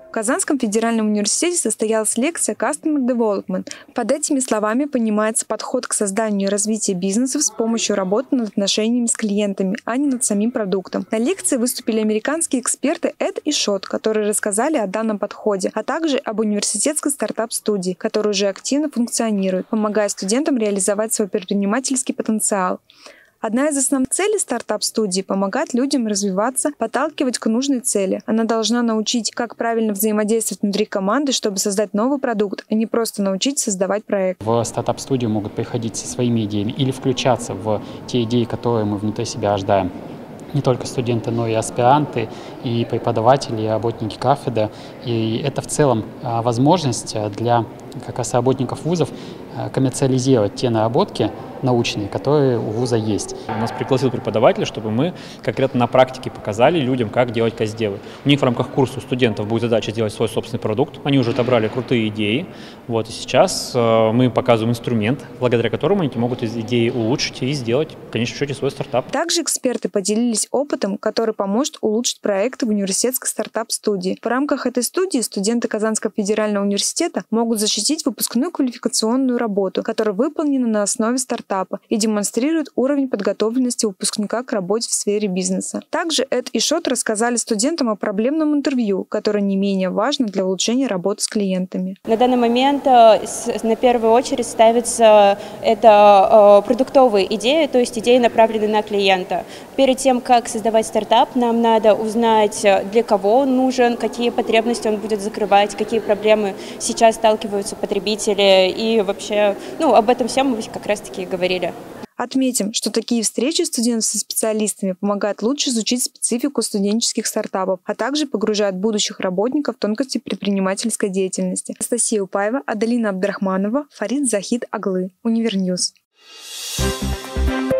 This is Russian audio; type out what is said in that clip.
В Казанском федеральном университете состоялась лекция Customer Development. Под этими словами понимается подход к созданию и развитию бизнесов с помощью работы над отношениями с клиентами, а не над самим продуктом. На лекции выступили американские эксперты Эд и Шот, которые рассказали о данном подходе, а также об университетской стартап-студии, которая уже активно функционирует, помогая студентам реализовать свой предпринимательский потенциал. Одна из основных целей стартап-студии – помогать людям развиваться, подталкивать к нужной цели. Она должна научить, как правильно взаимодействовать внутри команды, чтобы создать новый продукт, а не просто научить создавать проект. В стартап-студию могут приходить со своими идеями или включаться в те идеи, которые мы внутри себя ожидаем. Не только студенты, но и аспиранты, и преподаватели, и работники кафедры. И это в целом возможность для как раз работников вузов коммерциализировать те наработки научные, которые у вуза есть. Нас пригласил преподаватель, чтобы мы конкретно на практике показали людям, как делать каздевы. У них в рамках курса у студентов будет задача сделать свой собственный продукт. Они уже отобрали крутые идеи. И сейчас мы показываем инструмент, благодаря которому они могут из идеи улучшить и сделать, в конечном счете, свой стартап. Также эксперты поделились опытом, который поможет улучшить проекты в университетской стартап-студии. В рамках этой студии студенты Казанского федерального университета могут защитить выпускную квалификационную работу, которая выполнена на основе стартапа и демонстрирует уровень подготовленности выпускника к работе в сфере бизнеса. Также Эд и Шот рассказали студентам о проблемном интервью, которое не менее важно для улучшения работы с клиентами. На данный момент на первую очередь ставится это продуктовые идеи, то есть идеи, направленные на клиента. Перед тем, как создавать стартап, нам надо узнать, для кого он нужен, какие потребности он будет закрывать, какие проблемы сейчас сталкиваются потребители и вообще, об этом всем мы как раз-таки и говорили. Отметим, что такие встречи студентов со специалистами помогают лучше изучить специфику студенческих стартапов, а также погружают будущих работников в тонкости предпринимательской деятельности. Анастасия Упаева, Адалина Абдрахманова, Фарид Захид Аглы, Универньюз.